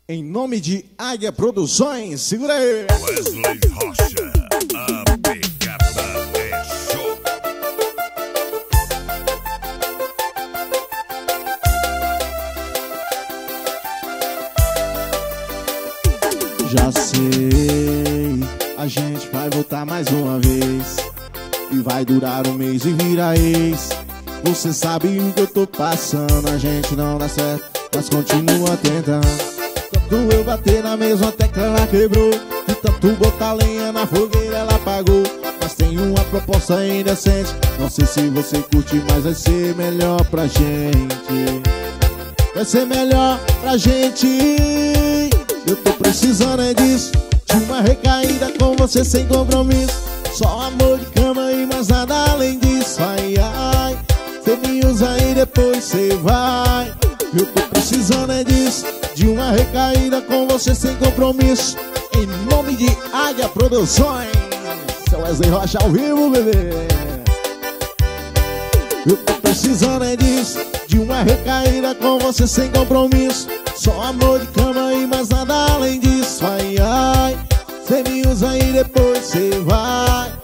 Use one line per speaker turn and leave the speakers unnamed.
Em nome de Águia Produções, segura aí.
Wesley Rocha, a pegada é show.
Já sei, a gente vai voltar mais uma vez. E vai durar um mês e vira ex. Você sabe o que eu tô passando, a gente não dá certo, mas continua tentando. Tanto eu bater na mesma tecla, ela quebrou. E tanto botar lenha na fogueira, ela apagou. Mas tem uma proposta indecente, não sei se você curte, mas vai ser melhor pra gente. Vai ser melhor pra gente. Eu tô precisando é disso, de uma recaída com você sem compromisso. Só amor de cama e mais nada além disso. Ai, ai, cê me usa e depois cê vai. Eu tô precisando é disso, de uma recaída com você sem compromisso. Em nome de Águia Produções, seu Wesley Rocha ao vivo, bebê. Eu tô precisando é disso, de uma recaída com você sem compromisso. Só amor de cama e mais nada além disso. Ai, ai, cê me usa e depois cê vai.